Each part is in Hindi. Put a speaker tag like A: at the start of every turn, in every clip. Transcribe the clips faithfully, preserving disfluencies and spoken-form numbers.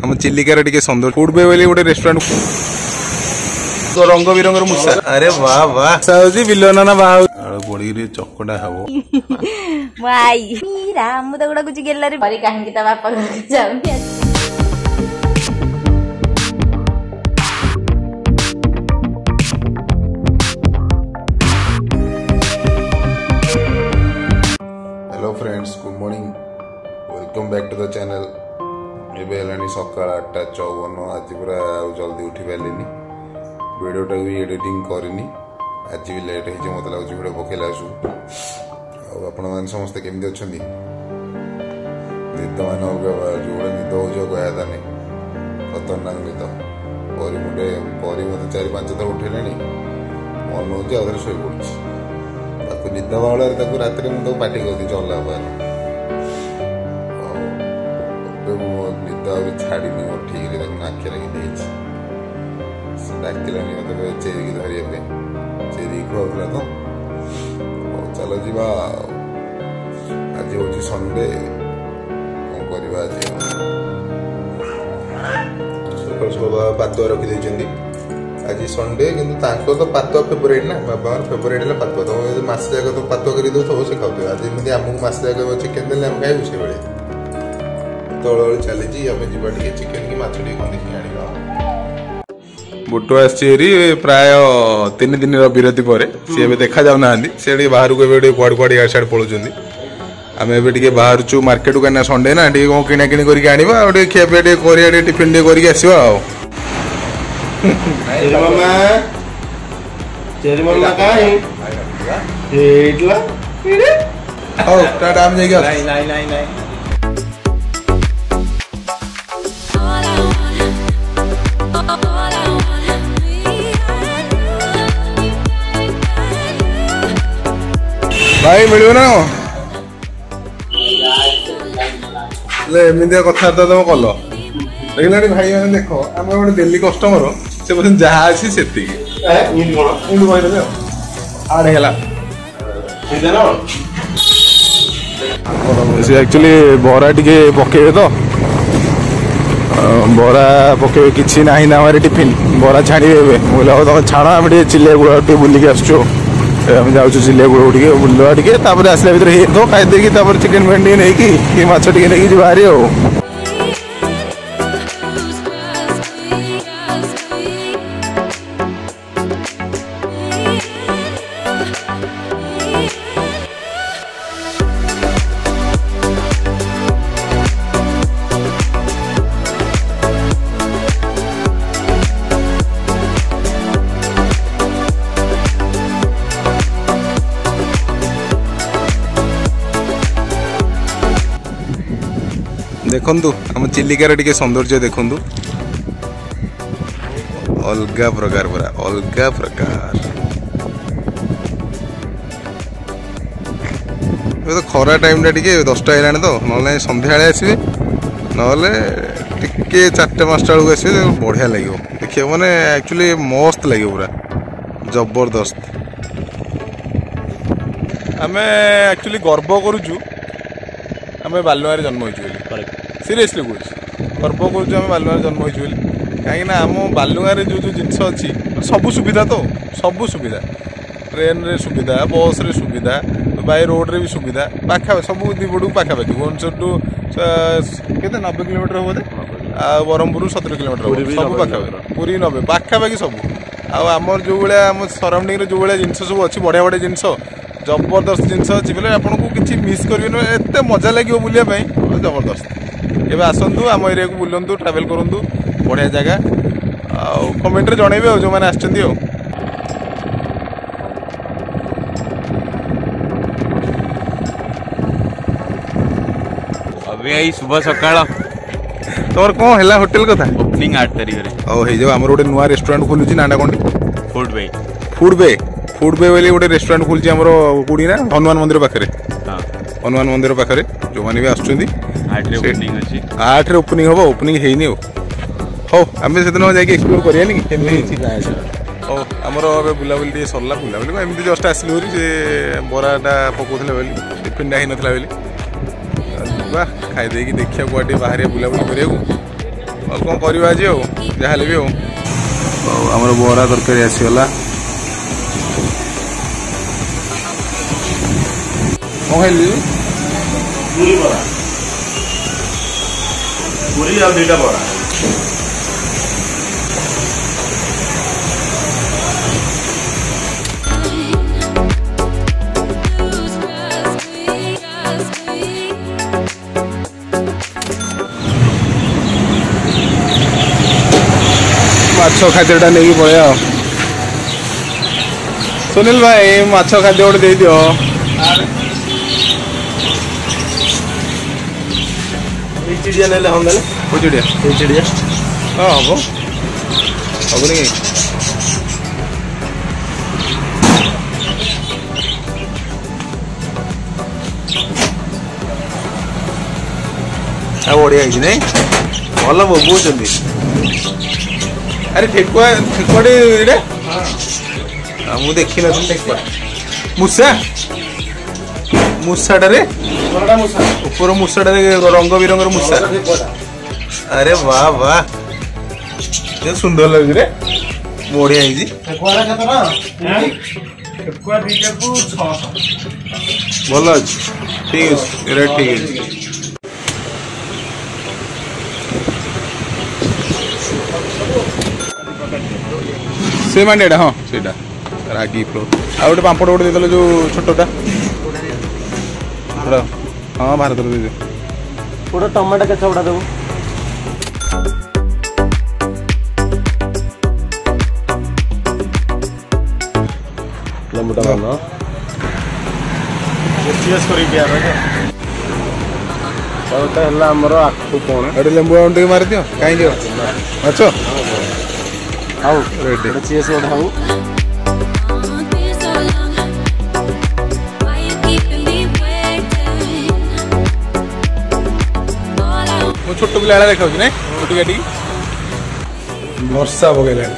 A: हम चिलिकार टिके सौंदर्य फूड वे बोली गोटे रेस्टोरेंट तो रंग बिरंगर मुसा अरे वाह वाह साउजी बिलोना ना बाहु बड़ी रे चकड़ा हबो
B: भाई राम तो गुडा कुछ गेला रे बरी काहे की ता बापा घर जाउनी
A: hello friends good morning welcome back to the channel एबे सकाल आठटा चौवन आज पूरा जल्दी उठी पारे वीडियोटा भी एडिटिंग करनी आज भी लेट हो मत लगे वीडियो पकेला आपण मैंने समस्ते केमती अच्छा निद मान जो निद हो कहता नहीं खतरनाक निद परी मुझे परी मत चार पांच थर उठेले मन हो शो पड़ी निद बाड़ रात मुझे पार्टी कर चला निद छाड़ी मोर ठीक आखि लगी डाकिलानी मत चेरी धरिया चेरी खुआला तो चलो जीवा आज हूँ संडे कौन करवा आज सकाल सकाल पातुआ रखी आज संडे कि तो पातुआ फेवरेट ना बाबा फेवरेट है पातुआ तो मस जाक तो पातुआ कर दो सब से खाते आज एमती आमको मस जाक चिकेन देने आम खाइबू से भाई तल चली आम जा चिकेन कि माछ कौन देखिए आना बुटू आसरी प्राय तीन दिन विरति पर सी ए देखा जाऊना सी बाहर को कुआड़ कुआड़ इड साइड पलाउं आम ए बाहर चु मार्केट को कहीं संडे ना टे कौन किना किणी करके आने खिया पिया कर टिफिन करके आसवा भाई मिलू ना एमती कथबार्ता तुम कल देखला भाई मैंने देख आम गोटे डेली कस्टमर से बोल जहाँ अच्छी से एक्चुअली बरा टे पकेबे तो बरा पकेबे किसी ना ना टिफिन बरा छाड़े बोले तुम छाड़ आम चिल्ले गुड़ा बुलिक आसचु आम जाऊँ चिल्ले गुड़ टे बुलवा टे आसला भर हो खाई चिकेन फैन टे नहीं कि माछ टे नहीं बाहरी आ देखु आम चिलिकार टे सौंदर्य देखु अलग प्रकार पूरा अलग प्रकार तो खरा टाइम टे दसटा है तो ना सन्ध्या आसवे ना टे चार्टे पाँचटा बेलू आसवे बढ़िया लगे देखिए मैंने एक्चुअली मस्त लगे पूरा जबरदस्त आम एक्चुअली गर्व करुचु आम बालुआर जन्म हो सीरियसली कह गर्व करें बालुआर जन्म हो कहीं आम बालुगाँ जो जो जिनस अच्छी सब सुविधा तो सब सुविधा ट्रेन रे सुविधा बस रे सुविधा बाय रोड रे भी सुविधा पाखा सब दिपड़ पाखापाखि भुवनेश्वर टू के नब्बे किलोमीटर हम बोधे आ ब्रह्मपुर सत्तर किलोमीटर सब पाखापाखि पूरी नब्बे पाखापाखि सब आमर जो भाया आम सराउंडिंग जो भाया जिन सब अच्छी बढ़िया बढ़िया जिनस जबरदस्त जिनस अच्छी बोले आपको किसी मिस करेंगे एत मजा लगे बुलापाई जबरदस्त एवं आसतु आम एरिया को बुलंतु ट्रावेल करूँ बढ़िया जगह कमेंट रे जनइबे जो मैंने आछंती हो
C: अभी आई सुबह सकाळ
A: तोर कौन है होटेल कथा
C: ओपनिंग आठ तारीख रे
A: ओ हे जो हमर गोटे नुआ रेस्टोरेंट खोलुची नाडा कोन
C: food way
A: food way food way वाली गोटे रेस्टोरेंट खोलुची हमर कुडी ना हनुमान मंदिर पाखरे
C: हां
A: हनुमान मंदिर पाखरे जो माने भी आछुंदी
C: आठ रे ओपनिंग अछि
A: आठ रे ओपनिंग होबो ओपनिंग हेइनी हो हो आमे सेदिन जाके एक्सप्लोर करिया नि केमि छि ओ हमर बुला बुली टे सरला बुला बुली एमती जस्ट आसली होरी से बराटा पकोथले बोली टिफिन नाही नथला बोली वाह खाई देकी देखिया गुआटी बाहर बुला बुली करिया ଆଉ କ'ଣ କରିବା ଆଜି ଆଉ ଯାହାହେଲେ ବି ଆଉ ଆମର ବରା ତରକାରୀ ଆସିଗଲା। କ'ଣ ଖାଇଲି?
D: ପୁରୀ ବରା, ପୁରୀ ଆଉ ଦୁଇଟା ବରା।
A: ମାଛ ଖାଦ୍ୟଟା ନେଇକି ପଳେଇବା ଆଉ। ସୁନିଲ ଭାଇ ମାଛ ଖାଦ୍ୟ ଗୋଟେ ଦେଇଦିଅ।
D: ଚିଡ଼ିଆ ନେଲେ ହଁ ନେଲେ
A: କୋଉ ଚିଡ଼ିଆ?
D: ଏଇ ଚିଡ଼ିଆ
A: ହଁ ହବ ହବନି କି? ଆଉ ବଢିଆ ହେଇଛି ନାଇଁ, ଭଲ ବୋବଉଛନ୍ତି। ଆରେ ଠେକୁଆ ଠେକୁଆଟି ଏଇଟା ମୁଁ ଦେଖିନଥିଲି। ଠେକୁଆ ମୂଷା ମୂଷାଟାରେ ଉପର ମୂଷାଟାରେ ରଙ୍ଗ ବିରଙ୍ଗର ମୂଷା। ଆରେ ବାହ ବାହ କେତେ ସୁନ୍ଦର ଲାଗୁଛି ରେ, ବଢିଆ ହେଇଛି। ଭଲ ଅଛି, ଠିକ ଅଛି, ରେଟ୍ ଠିକ ଅଛି। ସେ ମାଣ୍ଡିଆଟା ହଁ ସେଇଟା ରାଗି ଫ୍ଲୋର। ଆଉ ଗୋଟେ ପାମ୍ପଡ଼ ଗୋଟେ ଦେଇଦେଲେ ଯୋଉ ଛୋଟଟା ହଁ ଭାରତର ଦେଇଦେ।
D: ଗୋଟେ ଟମାଟୋ କେଚପଟା ଦେବୁ। ଲେମ୍ବୁଟା ଭଲ ହେଲା ଆମର ଆଖୁ କଣ
A: ଗୋଟେ ଲେମ୍ବୁ ଆଉ ଟିକେ ମାରିଦିଅ। କାହିଁ ଦିଅ ମାଛ
D: ହଉ
A: ରେଡି।
D: ଚିଏସ୍ ଗୋଟେ ହଉ।
A: ମୁଁ ଛୋଟ ପିଲା ଭଳିଆ ଦେଖାଉଛି ନାଇଁ ଟିକେ ଟିକେ ବର୍ଷା ପକେଇଲାଣି।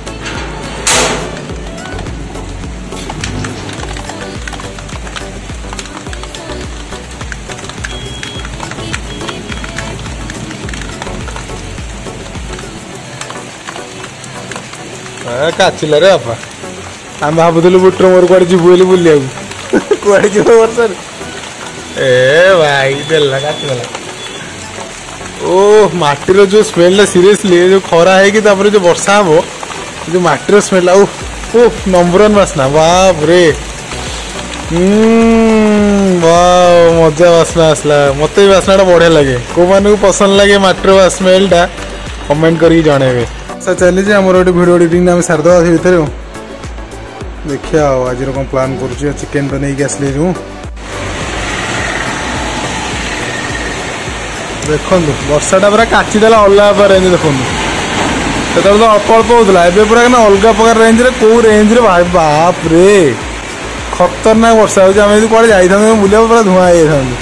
A: କାଚିଲା ରେ ବାପା, ଆମେ ଭାବୁଥିଲୁ ବୁଟର ମୋର କୁଆଡେ ଯିବୁ ବୋଲି ବୁଲିବାକୁ, କୁଆଡେ ଯିବ ବର୍ଷାରେ। ଏ ଭାଇ ଦେଲା କାଚିଦେଲା। ଓ ମାଟିର ଯୋଉ ସ୍ମେଲଟା ସିରିୟସଲି ଯୋଉ ଖରା ହେଇକି ତାପରେ ଯୋଉ ବର୍ଷା ହବ ଯୋଉ ମାଟିର ସ୍ମେଲ ଆଉ ଓ ନମ୍ବର ୱାନ୍ ବାସ୍ନା। ବାପରେ ମଜା ବାସ୍ନା ଆସିଲା। ମତେ ବି ବାସ୍ନାଟା ବଢିଆ ଲାଗେ। କୋଉମାନଙ୍କୁ ପସନ୍ଦ ଲାଗେ ମାଟିର ସ୍ମେଲଟା କମେଣ୍ଟ କରିକି ଜଣେଇବେ। ଚାଲିଛି ଆମର ଗୋଟେ ଭିଡ଼ିଓ ଏଡିଟିଂ ଆମେ ସାରିଦେବା ସେ ଭିତରେ ଆଉ ଦେଖିବା ଆଉ ଆଜିର କ'ଣ ପ୍ଲାନ୍ କରୁଛି। ଚିକେନ୍ ତ ନେଇକି ଆସିଲି ଯେଉଁ ଦେଖନ୍ତୁ ବର୍ଷାଟା ପୁରା କାଚିଦେଲା ଅଲଗା ପ୍ରକାର ରେଞ୍ଜ। ଦେଖନ୍ତୁ ସେତେବେଳେ ତ ଅଳ୍ପ ଅଳ୍ପ ହେଉଥିଲା, ଏବେ ପୁରା ଅଲଗା ପ୍ରକାର ରେଞ୍ଜରେ କୋଉ ରେଞ୍ଜରେ ବାପରେ ଖତରନାକ ବର୍ଷା ହେଉଛି। ଆମେ ଯଦି କୁଆଡ଼େ ଯାଇଥାନ୍ତୁ ବୁଲିବାକୁ ପୁରା ଧୂଆଁ ହେଇଯାଇଥାନ୍ତୁ।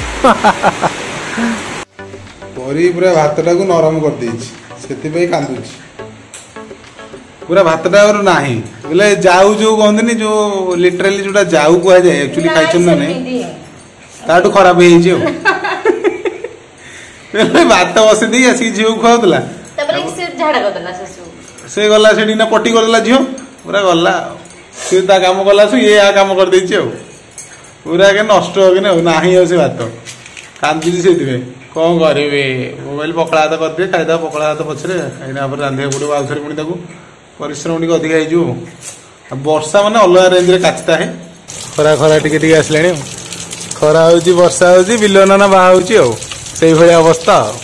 A: ପରି ପୁରା ଭାତଟାକୁ ନରମ କରିଦେଇଛି, ସେଥିପାଇଁ କାନ୍ଦୁଛି। ପୁରା ଭାତଟା ଆଉ ନାହିଁ ବୋଲେ ଯାଉ ଯୋଉ କହନ୍ତିନି ଯୋଉ ଲିଟରାଲି ଯୋଉଟା ଯାଉ କୁହାଯାଏ, ଆକ୍ଚୁଆଲି ଖାଇଛନ୍ତି ନା ନାଇଁ ତାଠୁ ଖରାପ ହେଇଯାଇଛି ଆଉ। ଭାତ ବସେଇ ଦେଇକି ଆସିକି ଝିଅକୁ ଖୁଆଉଥିଲା, ସେ ଗଲା ସେଠି ନା ପଟି କରିଦେଲା ଝିଅ, ପୁରା ଗଲା ଆଉ। ସେ ତା କାମ କଲା, ଇଏ ଆ କାମ କରିଦେଇଛି ଆଉ, ପୁରା ଆଗେ ନଷ୍ଟ ହବନି ଆଉ। ନାହିଁ ଆଉ ସେ ଭାତ କାନ୍ଦୁଛି ସେଇଥିପାଇଁ। କ'ଣ କରିବେ ମୁଁ କହିଲି ପଖାଳ ଭାତ କରିଦିଏ, ଖାଇଦେବା ପଖାଳ ଭାତ ପଛରେ, କାହିଁକିନା ପରେ ରାନ୍ଧିବାକୁ ପଡ଼ିବ ଆଉଥରେ, ପୁଣି ତାକୁ ପରିଶ୍ରମ ଟିକେ ଅଧିକା ହେଇଯିବ। ଆଉ ବର୍ଷା ମାନେ ଅଲଗା ରେଞ୍ଜରେ କାଚିଥାଏ। ଖରା ଖରା ଟିକେ ଟିକେ ଆସିଲାଣି ଆଉ, ଖରା ହଉଛି ବର୍ଷା ହଉଛି, ବିଲ ନାନା ବାହା ହଉଛି ଆଉ, ସେଇଭଳିଆ ଅବସ୍ଥା ଆଉ।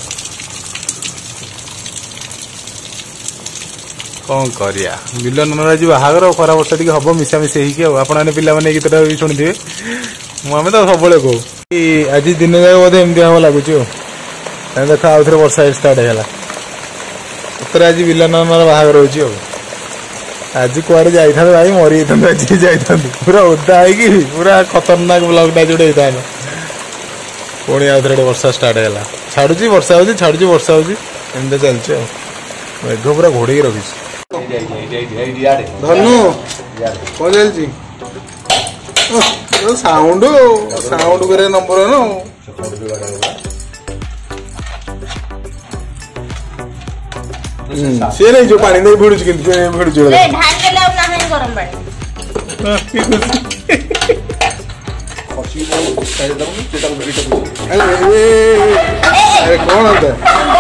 A: କ'ଣ କରିବା, ବିଲ ନାନାର ଆଜି ବାହାଘର, ଖରା ବର୍ଷା ଟିକେ ହବ ମିଶାମିଶି ହେଇକି ଆଉ। ଆପଣମାନେ ପିଲାମାନେ ଏଇ ଗୀତଟା ବି ଶୁଣିଥିବେ, ମୁଁ ଆମେ ତ ସବୁବେଳେ କହୁ। ଆଜି ଦିନ ଯାକ ବୋଧେ ଏମିତି ହବ ଲାଗୁଛି ଆଉ। ଦେଖ ଆଉଥରେ ବର୍ଷା ଷ୍ଟାର୍ଟ ହେଇଗଲା। ସତରେ ଆଜି ବିଲ ନାନାର ବାହାଘର ହଉଛି ଆଉ। ଆଜି କୁଆଡେ ଯାଇଥାନ୍ତୁ ଭାଇ, ମରି ଯାଇଥାନ୍ତୁ ଆଜି ଯାଇଥାନ୍ତୁ, ପୁରା ଓଦା ହେଇକି ପୁରା ଖତରନାକ ବ୍ଲଗଟା ଯୋଉଟା ହେଇଥାନ୍ତା। ପୁଣି ଆଉଥରେ ଗୋଟେ ବର୍ଷା ଷ୍ଟାର୍ଟ ହେଲା, ଛାଡୁଛି ବର୍ଷା ହଉଛି, ଛାଡୁଛି ବର୍ଷା ହଉଛି, ଏମିତି ଚାଲିଛି ଆଉ। ମେଘ ପୁରା ଘୋଡେଇକି ରଖିଛି। ଧନୁ କ'ଣ ଚାଲିଛି? ସାଉଣ୍ଡ ସାଉଣ୍ଡ କରିବା ନମ୍ବର ୱାନ୍ ଆଉ। ସିଏ ନେଇ ଯୋଉ ପାଣି ଦେଇ ଭିଡୁଛି କିନ୍ତୁ ଭିଡୁଛି
B: ଏ ଢାଳି ଦେଲେ ଆଉ ନାହିଁ ଗରମ ପାଣି।
A: ଆରେ କଣ ହଉତା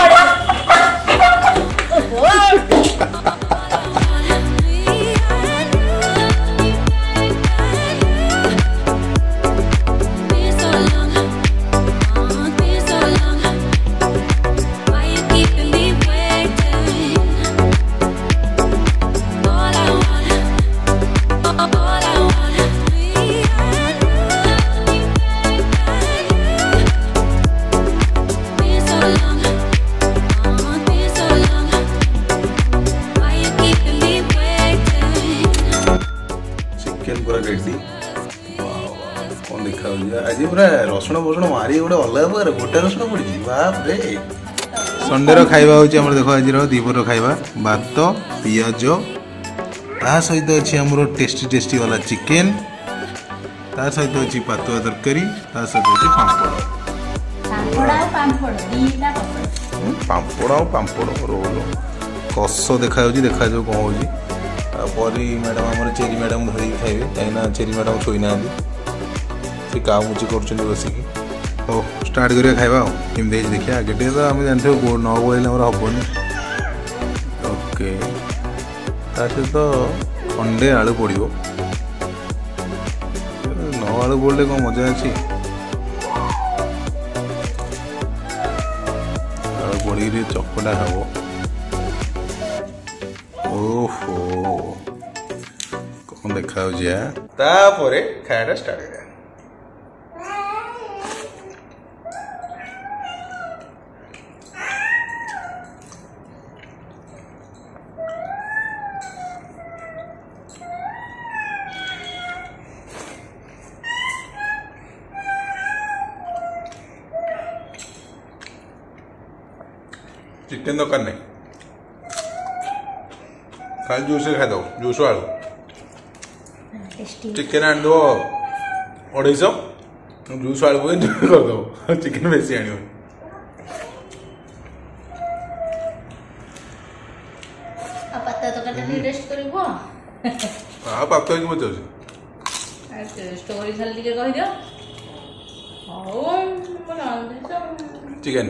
A: कौन देखा आज पूरा रसुण बसुण मारी गोटे अलग प्रकार गोटे रसुण पड़ी बाप रे संडे खाଇବା हूँ आम देख आज दीपर खाଇବା भात पिज ता सहित अच्छी आम टेस्टी टेस्टी वाला चिकेन ता सहित अच्छी पातुआ तरकारी ता सहित अच्छी पापड़ पापड़ आ पापड़ रोल कस देखा देखा कौन हो मैडम आम चेरी मैडम धरिकी खाइबे कहीं चेरी मैडम शोई ना सी काउ मुची कर बसिकी हो स्टार्ट करिया खाइबा केमती देखिए आगे टे तो आम जानते न बोल हेनी ओके ता सहित खंडे आलू पड़ो न आलू पड़े कौन मजा अच्छी आलू पड़ी चकटा हम ओहो कौन देखा तापर खाया स्टार्ट कर चिकेन दरकार नहीं खाली जूस खाद जूस आलू चिकेन आन दो अढ़ाई जूस आलू करदे चिकेन बेसी आण पात मजा चिकेन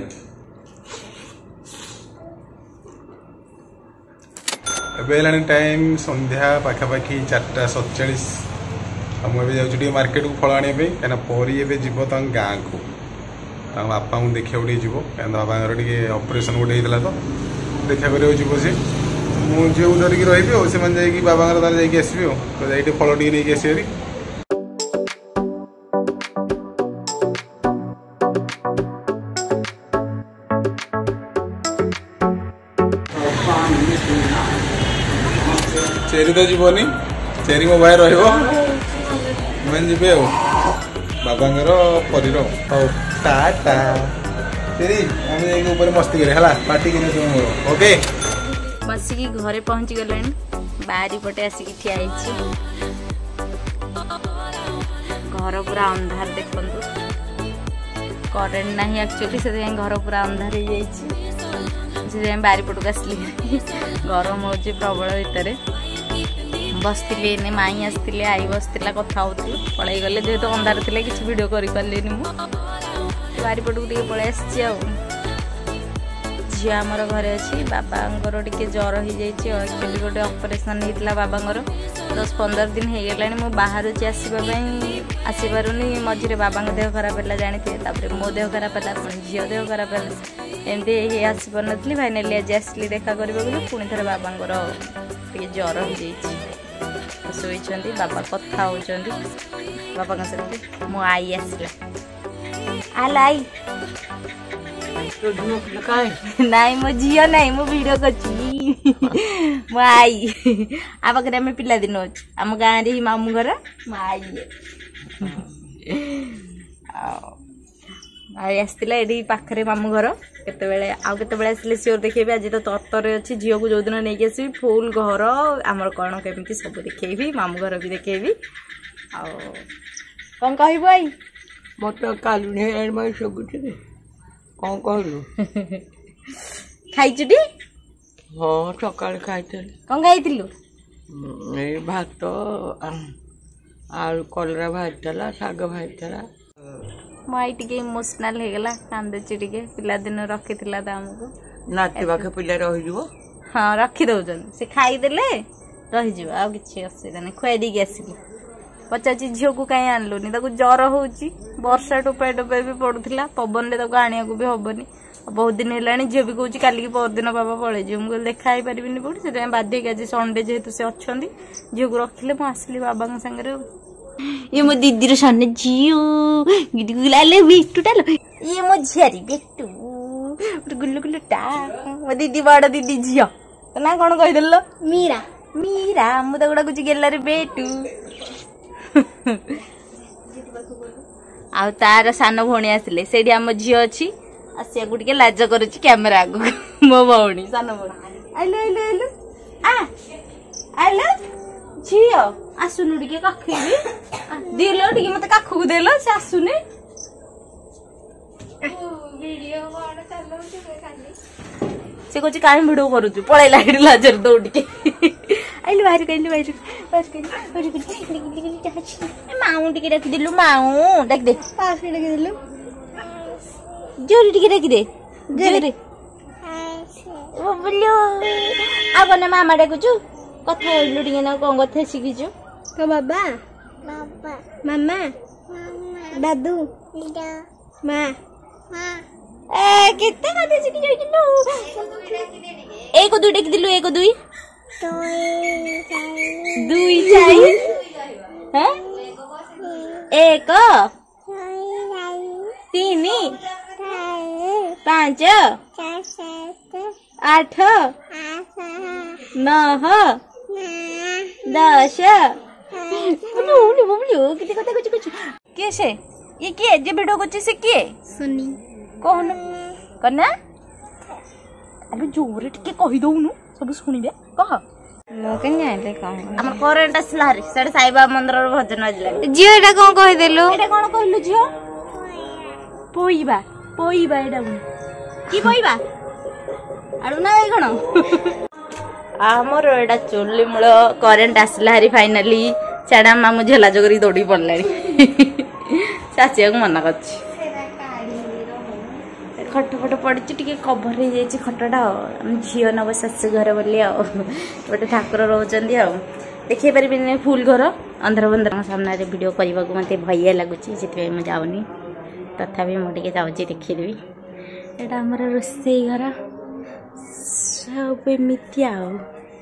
A: एबे टाइम संध्या पाखापाखि चार्टा सतचाश मुझे जाऊँ मार्केट को फल आने कहीं परी ए जीव गाँ को बापा को देखा जीव कहीं बाबा ऑपरेशन गोटे होता तो देखा कर जीव सी मुझे धरिकी रही से बाबा जाकि आसबे तो जाइए फल टे नहीं आसरी चेरी तो जीवनी चेरी मो भाई रे बाबा परीर हौ टाटा चेरी आम ऊपर मस्ती करे पार्टी के ओके
B: बसिकी घरे पहुंची गले बारी पटे आसिकी ठिया घर पूरा अंधार देखु करेन्ट ना एक्चुअली से घर पूरा अंधार हो जाए बारी पटक आसली गरम हो प्रबल भितर बसती ने माई आसते आई बसला कथा हो पलि गले जेहेतु अंधार थे कि वीडियो कर पारे बारी पटक टे पलि आसी झील आमर घरे अच्छी बाबा टे जर हो जाए गोटे ऑपरेशन होता बाबा दस पंद्रह दिन हो गला मो बाहर आसवाई आसपारूनी मझे बाबा देह खराब है जानते मो देह खराब है झील देह खराब है एमती आसपार नी फाइनाली आज आसली देखा करने पुणी थे बाबा जर हो जाए शोई बाबा कथा होती बाबा सहित मो आई आसला आल आई नाई मो झील नाई मो वीडियो कर मो आई आ पाखे आम पिला दिन अच्छे आम गाँव रे मामू घर मो आई आई आसला ये पाखे मामू घर केत आउ केत आसले सियोर देखेबी आज तो तरतर अच्छी झील को जो दिन नहीं आसबी फुल घर आमर कौन केमी सब देखेबी मामू घर भी देखेबी कौन कहबू आई
E: मत कालुनी सब कौन कहलु
B: खाइचुटी
E: ହଁ ସକାଳେ ଖାଇଥିଲି
B: କଣ ଖାଇଥିଲୁ?
E: ଏଇ ଭାତ ଆଳୁ କଲରା ଭାଜିଥିଲା ଶାଗ ଭାଜିଥିଲା।
B: ମୋ ଆଇ ଟିକେ ଇମୋସନାଲ ହେଇଗଲା କାନ୍ଦୁଛି ଟିକେ ପିଲାଦିନ ରଖିଥିଲା ତ ଆମକୁ।
E: ନାତି ପାଖେ ପିଲା ରହିଯିବ।
B: ହଁ ରଖି ଦଉଛନ୍ତି ସେ ଖାଇଦେଲେ ରହିଯିବ ଆଉ କିଛି ଅସୁବିଧା ନାହିଁ। ଖୁଆଇ ଦେଇକି ଆସିଲି ପଚାରୁଛି ଝିଅକୁ କାହିଁ ଆଣିଲୁନି ତାକୁ ଜର ହଉଛି ବର୍ଷା ଟୋପାଏ ଟୋପାଏ ବି ପଡୁଥିଲା ପବନରେ ତାକୁ ଆଣିବାକୁ ବି ହବନି। ବହୁତ ଦିନ ହେଲାଣି ଝିଅ ବି କହୁଛି କାଲିକି ପରଦିନ ବାବା ପଳେଇଯିବ ମୁଁ କହିଲି ଦେଖା ହେଇପାରିବିନି କୋଉଠି ସେଥିପାଇଁ ବାଧ୍ୟ ହେଇକି ଆଜି ସଣ୍ଡେ ଯେହେତୁ ସେ ଅଛନ୍ତି ଝିଅକୁ ରଖିଲେ ମୁଁ ଆସିଲି ବାବାଙ୍କ ସାଙ୍ଗରେ। ଇଏ ମୋ ଦିଦିର ସାନ ଝିଅ ବେଟୁଟା ଇଏ ମୋ ଝିଆରୀ ବେଟୁ ଗୁଲୁ ଗୁଲୁ ଟା ମୋ ଦିଦି ବଡ ଦିଦି ଝିଅ ତ ନା କଣ କହିଦେଲ? ମୀରା ମୀରା ମୁଁ ତାକୁ ଡାକୁଛି ଗେଲାରେ ବେଟୁ। ଆଉ ତାର ସାନ ଭଉଣୀ ଆସିଲେ ସେଇଠି ଆମ ଝିଅ ଅଛି ଆସିବାକୁ ଟିକେ ଲାଜ କରୁଛି କ୍ୟାମେରା ଆଗକୁ। ମୋ ଭଉଣୀ ସାନ ଭଉଣୀ ଆଇଲୁ ଆଇଲୁ ଆଇଲୁ ଆ ଆଇଲୁ ଝିଅ ଆସୁନୁ ଟିକେ କାଖେଇବି ଦିଲ ଟିକେ ମତେ କାଖକୁ ଦେଲ ସେ ଆସୁନି। ସେ କହୁଛି କାହିଁ ଭିଡିଓ କରୁଛୁ ପଳେଇଲା ଏଠି ଲାଜରେ ଦୌଡ଼ିକି। ଆଇଲୁ ବାହାରି କହିଲୁ ବାହାରି ମାଉ ଟିକେ ଡାକିଦେଲୁ ମାଉ ଡାକିଦେ ଡାକିଦେଲୁ ଜୋରେ ଟିକେ ଡାକିଦେ ଜୋରେ ଆଉ କଣ ମାମା ଡାକୁଛୁ କଥା କହିଲୁ ଟିକେ ନା କଣ କଥା ଶିଖିଛୁ? ତ ବାବା ମାମା ଦାଦୁ ମା ଏ କେତେ କଥା ଶିଖି ଯାଇଥିଲୁ। ଏକ ଦୁଇ ଡାକିଦେଲୁ ଏକ ଦୁଇ ଦୁଇ ଚାରି ଏକ ତିନି ପାଞ୍ଚ ଆଠ ନଅ ଦଶ କେତେ କଥା କହୁଛୁ କହୁଛୁ କିଏ ସେ ଇଏ କିଏ ଯେ ଭିଡିଓ କରୁଛି ସେ କିଏ? ସୁନି କହୁନୁ କନା ଆବେ ଜୋରେ ଟିକେ କହିଦଉନୁ ସବୁ ଶୁଣିବେ କହ। ମୁଁ କେମିତି ଜାଣିଲି କଣ ଆମର କରେଣ୍ଟ ଆସିଲା ହାରି ସେଠି ସାଇବାବା ମନ୍ଦିରର ଭଜନ ବାଜିଲା। ଝିଅ ଏଇଟା କଣ କହିଦେଲୁ? ଏଇଟା କଣ କହିଲୁ ଝିଅ? ପୋଇବା ପୋଇବା ଏଇଟା କି ପୋଇବା ଆଳୁ ନା ଏଇ କଣ? ଆମର ଏଇଟା ଚୁଲି ମୂଳ କରେଣ୍ଟ ଆସିଲା ହାରି ଫାଇନାଲି ଛାଡା ମାମୁଁ ଝେଲା ଯୋଗରି ଦୌଡିକି ପଡିଲାଣି। ସେ ଆସିବାକୁ ମନା କରୁଛି। ଖଟ ଫଟ ପଡିଛି ଟିକେ କଭର ହେଇଯାଇଛି ଖଟଟା ଆଉ ଆମ ଝିଅ ନବ ଶାଶୁ ଘର ବୋଲି ଆଉ ଗୋଟେ ଠାକୁର ରହୁଛନ୍ତି ଆଉ ଦେଖେଇ ପାରିବିନି ଫୁଲ ଘର ଅନ୍ଧାର ବନ୍ଧର ସାମ୍ନାରେ ଭିଡିଓ କରିବାକୁ ମତେ ଭୟ ଲାଗୁଛି ସେଥିପାଇଁ ମୁଁ ଯାଉନି ତଥାପି ମୁଁ ଟିକେ ଯାଉଛି ଦେଖିଦେବି। ଏଇଟା ଆମର ରୋଷେଇ ଘର ସବୁ ଏମିତି ଆଉ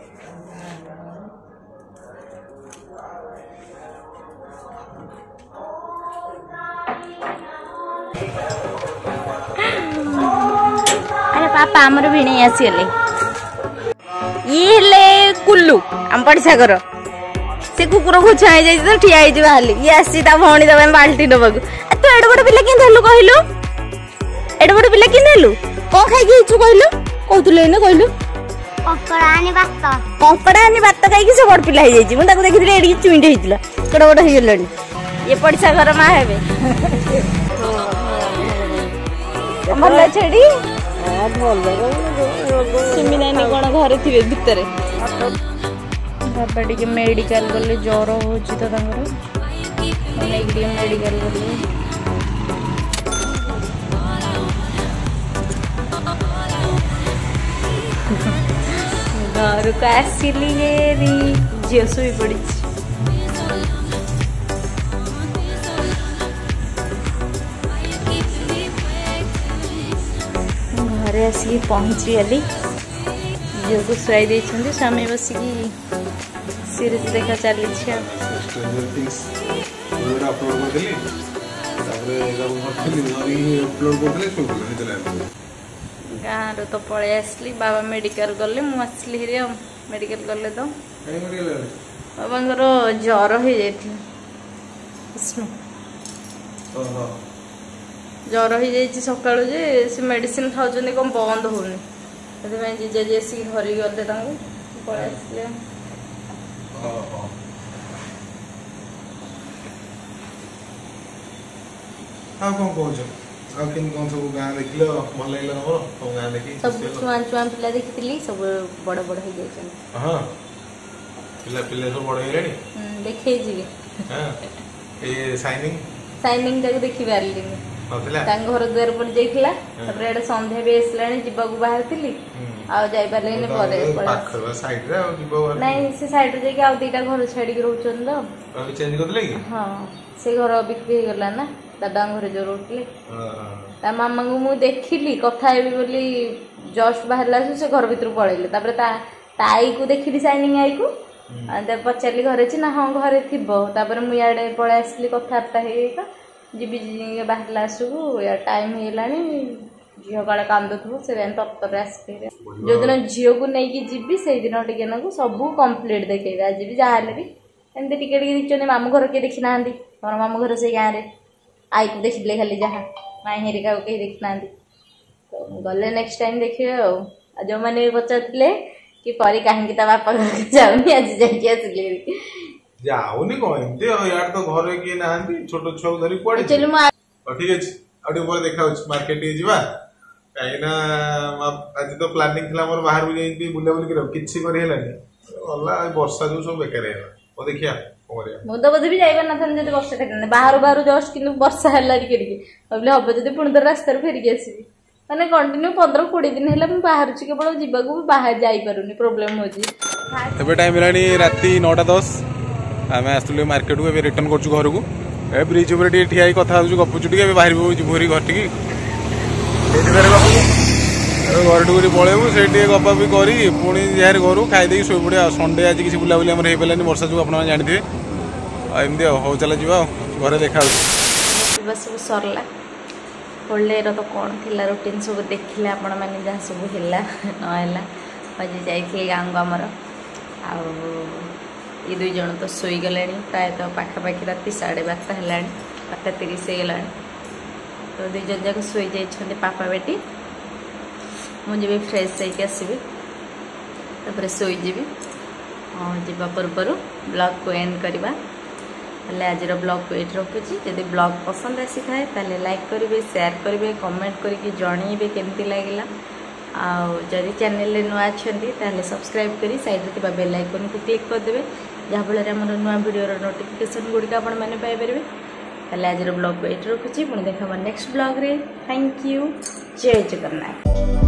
B: ବାପା ଆମର ଭିଣେଇ ଆସିଗଲେ ଇଏ ହେଲେ କୁଲୁ ଆମ ପଡ଼ିଶା ଘର ସେ କୁକୁରକୁ ଛୁଆଁ ହେଇଯାଇଛି ତ ଠିଆ ହେଇଛି ବାହାରିଲି ଇଏ ଆସିଛି ତା ଭଉଣୀ ଦେବା ପାଇଁ ବାଲ୍ଟି ନେବାକୁ। ତୁ ଏଡେ ବଡ ପିଲା କେମିତି ହେଲୁ କହିଲୁ? ଏଡେ ବଡ ପିଲା କେମିତି ହେଲୁ? କଣ ଖାଇକି ହେଇଛୁ କହିଲୁ? କହୁଥିଲୁ ଏଇନେ କହିଲୁ କଙ୍କଡା ଆଣି ଭାତ କଙ୍କଡା ଆଣି ଭାତ ଖାଇକି ସେ ବଡ ପିଲା ହେଇଯାଇଛି। ମୁଁ ତାକୁ ଦେଖିଥିଲି ଏଡିକି ଚୁଇଁଟେ ହେଇଥିଲା କେଡେ ବଡ ହେଇଗଲାଣି। ଇଏ ପଡ଼ିଶା ଘର ମା ହେବେ। ଭଲ ଛେଡି ସୁମିନାନୀ କଣ ଘରେ ଥିବେ ଭିତରେ। ବାବା ଟିକେ ମେଡିକାଲ ଗଲେ ଜ୍ୱର ହଉଛି ତ ତାଙ୍କର ନେଇକି ଟିକେ ମେଡିକାଲ ଗଲେ। ଘରକୁ ଆସିଲି ହେରି ଝିଅ ଶୋଇ ପଡିଛି। ଘରେ ଆସିକି ପହଞ୍ଚିଗଲି ଝିଅକୁ ଶୁଆଇ ଦେଇଛନ୍ତି ସ୍ୱାମୀ ବସିକି ସିରିଜ ଦେଖା ଚାଲିଛି ଆଉ ଗାଁରୁ ତ ପଳେଇ ଆସିଲି ବାବା ମେଡିକାଲ ଗଲେ ମୁଁ ଆସିଲି ହେରି ଆଉ ମେଡିକାଲ ଗଲେ ତ ବାବାଙ୍କର ଜ୍ୱର ହେଇଯାଇଥିଲା ଜ୍ୱର ହେଇଯାଇଛି ସକାଳୁ ଯେ ସେ ମେଡିସିନ ଖାଉଛନ୍ତି କଣ ବନ୍ଦ ହଉନି ସେଥିପାଇଁ ଜିଜାଜି ଆସିକି ଧରିକି ଗଲେ ତାଙ୍କୁ ପଳେଇ ଆସିଲେ।
A: ଆଉ କଣ କହୁଛ ଆଉ କେମିତି କଣ ସବୁ ଗାଁ ଦେଖିଲ ଭଲ ଲାଗିଲା ତମର ତମ ଗାଁ ଦେଖି
B: ସବୁ ଛୁଆ ଛୁଆ ପିଲା ଦେଖିଥିଲି ସବୁ ବଡ଼ ବଡ଼ ହେଇଯାଇଛନ୍ତି।
A: ହଁ ପିଲା ପିଲା ସବୁ ବଡ଼ ହେଇଗଲେଣି।
B: ଦେଖେଇ ଯିବି
A: ଏ ସାଇନିଂ
B: ସାଇନିଂ ତାକୁ ଦେଖି ପାରିଲିନି ତାଙ୍କ ଘର ଦୁଆର ପଡ଼ି ଯାଇଥିଲା। ତାପରେ ଏଇଟା ସନ୍ଧ୍ୟା ବି ଆସିଲାଣି ଯିବାକୁ ବାହାରିଥିଲି ଆଉ ଯାଇପାରିଲିନି ପରେ ନାଇଁ ସେ ସାଇଡରେ ଯାଇକି ଆଉ ଦିଟା ଘର ଛାଡିକି ରହୁଛନ୍ତି ତ
A: ଚେଞ୍ଜ କରିଦେଲେ କି?
B: ହଁ ସେ ଘର ବିକ୍ରି ହେଇଗଲା ନା ଦାଦାଙ୍କ ଘରେ ଯୋଉ ରହୁଥିଲେ। ତା ମାମାଙ୍କୁ ମୁଁ ଦେଖିଲି କଥା ହେବି ବୋଲି ଜଷ୍ଟ ବାହାରିଲା ସେ ଘର ଭିତରକୁ ପଳେଇଲେ। ତାପରେ ତା ତା ଆଈକୁ ଦେଖିଲି ସାଇନିଂ ଆଈକୁ ପଚାରିଲି ଘରେ ଅଛି ନା ହଁ ଘରେ ଥିବ। ତାପରେ ମୁଁ ଇଆଡେ ପଳେଇ ଆସିଲି କଥାବାର୍ତ୍ତା ହେଇକା ଯିବି ବାହାରିଲା ଆସିବୁ ଟାଇମ ହେଇଗଲାଣି ଝିଅ କାଳେ କାନ୍ଦୁଥିବ ସେ ତରତରେ ଆସିଥିଲେ। ଯୋଉଦିନ ଝିଅକୁ ନେଇକି ଯିବି ସେଇଦିନ ଟିକେ ନାକୁ ସବୁ କମ୍ପ୍ଲିଟ ଦେଖେଇବେ। ଆଜି ବି ଯାହାହେଲେ ବି ଏମିତି ଟିକେ ଟିକେ ଦେଖିଛନ୍ତି। ମାମୁଁ ଘର କିଏ ଦେଖି ନାହାନ୍ତି ମୋର ମାମୁଁ ଘର ସେଇ ଗାଁରେ ଆଈକୁ ଦେଖିଥିଲେ ଖାଲି ଯାହା ମାଇଁ ହେରିକାକୁ କେହି ଦେଖି ନାହାନ୍ତି। ତ ଗଲେ ନେକ୍ସଟ ଟାଇମ ଦେଖିବେ ଆଉ। ଆଉ ଯୋଉମାନେ ପଚାରୁଥିଲେ କି ପରି କାହିଁକି ତା ବାପା ଘରକୁ ଯାଉନି ଆଜି ଯାଇକି ଆସିଲି
A: ଯାଉନି କଣ ଏମିତି ୟାର ତ ଘରେ କିଏ ନାହାନ୍ତି ଛୋଟ ଛୁଆକୁ ଧରି କୁଆଡେ ଠିକ ଅଛି ଆଉ ଟିକେ ପରେ ଦେଖା ହଉଛି ମାର୍କେଟ ଟିକେ ଯିବା କାହିଁକିନା ଆଜି ତ ପ୍ଲାନିଂ ଥିଲା ମୋର ବାହାରକୁ ଯାଇକି ବୁଲାବୁଲି କରିବାକୁ କିଛି କରି ହେଲାନି ଗଲା ବର୍ଷା ଯୋଉ ସବୁ ବେକାର ହେଇଗଲା। ହଉ ଦେଖିବା
B: ମୁଁ ତ ବୋଧେ ବି ଯାଇପାରିନଥାନ୍ତି ଯଦି ବର୍ଷା ହେଇଥାନ୍ତା ବାହାରୁ ବାହାରୁ ଜଷ୍ଟ କିନ୍ତୁ ବର୍ଷା ହେଲା ଟିକେ ଟିକେ ଭାବିଲେ ହବ ଯଦି ପୁଣି ଥରେ ରାସ୍ତାରୁ ଫେରିକି ଆସିବି। ମାନେ କଣ୍ଟିନ୍ୟୁ ପନ୍ଦର କୋଡିଏ ଦିନ ହେଲା ମୁଁ ବାହାରୁଛି କେବଳ ଯିବାକୁ ବାହାରେ ଯାଇପାରୁନି ପ୍ରୋବ୍ଲେମ ହଉଛି।
A: ଏବେ ଟାଇମ ହେଲାଣି ରାତି ନଅଟା ଦଶ ଆମେ ଆସିଥିଲୁ ମାର୍କେଟକୁ ଏବେ ରିଟର୍ନ କରୁଛୁ ଘରକୁ। ଏ ବ୍ରିଜ ଉପରେ ଟିକେ ଠିଆ ହେଇକି କଥା ହଉଛୁ ଗପୁଛୁ ଟିକେ ଏବେ ବାହାରିବୁ ଯିବୁ ହେରି ଘର ଟିକେ ସେଇଠି ଫେରେ ଗପୁ ଏବେ ଘରଟିକୁ ଟିକେ ପଳେଇବୁ ସେଇଠି ଟିକେ ଗପା ବି କରି ପୁଣି ଯାହାର ଘରୁ ଖାଇଦେଇକି ଶୋଇପଡ଼ିବା। ଆଉ ସଣ୍ଡେ ଆଜି କିଛି ବୁଲାବୁଲି ଆମର ହେଇପାରିଲାନି ବର୍ଷା ଯୋଗୁଁ ଆପଣମାନେ ଜାଣିଥିବେ। ଆଉ ଏମିତି ଆଉ ହଉ ଚାଲ ଯିବା ଆଉ ଘରେ ଦେଖା ହଉଛି।
B: ଯିବା ସବୁ ସରିଲା ହୋଲିର ତ କ'ଣ ଥିଲା ରୁଟିନ୍ ସବୁ ଦେଖିଲେ ଆପଣମାନେ ଯାହା ସବୁ ହେଲା ନହେଲା ଆଜି ଯାଇଥିଲି ଗାଁକୁ ଆମର। ଆଉ ଏ ଦୁଇ ଜଣ ତ ଶୋଇଗଲେଣି ପ୍ରାୟତଃ ପାଖାପାଖି ରାତି ସାଢ଼େ ବାରଟା ହେଲାଣି ବାରଟା ତିରିଶ ହେଇଗଲାଣି। ତ ଦୁଇ ଜଣ ଯାକ ଶୋଇଯାଇଛନ୍ତି ପାପା ବେଟି। ମୁଁ ଯିବି ଫ୍ରେଶ୍ ହେଇକି ଆସିବି ତାପରେ ଶୋଇଯିବି। ହଁ ଯିବା ପୂର୍ବରୁ ବ୍ଲଗ୍କୁ ଏଣ୍ଡ କରିବା। ହେଲେ ଆଜିର ବ୍ଲଗ୍କୁ ଏଇଠି ରଖୁଛି। ଯଦି ବ୍ଲଗ୍ ପସନ୍ଦ ଆସିଥାଏ ତାହେଲେ ଲାଇକ୍ କରିବେ ସେୟାର କରିବେ କମେଣ୍ଟ କରିକି ଜଣାଇବେ କେମିତି ଲାଗିଲା। ଆଉ ଯଦି ଚ୍ୟାନେଲରେ ନୂଆ ଅଛନ୍ତି ତାହେଲେ ସବସ୍କ୍ରାଇବ୍ କରି ସାଇଡ଼ରେ ଥିବା ବେଲ୍ ଆଇକନ୍କୁ କ୍ଲିକ୍ କରିଦେବେ ଯାହାଫଳରେ ଆମର ନୂଆ ଭିଡ଼ିଓର ନୋଟିଫିକେସନ୍ ଗୁଡ଼ିକ ଆପଣମାନେ ପାଇପାରିବେ। ତାହେଲେ ଆଜିର ବ୍ଲଗ୍କୁ ଏଇଠି ରଖୁଛି ପୁଣି ଦେଖା ନେକ୍ସଟ ବ୍ଲଗ୍ରେ। ଥ୍ୟାଙ୍କ ୟୁ ଜୟ ଜଗନ୍ନାଥ।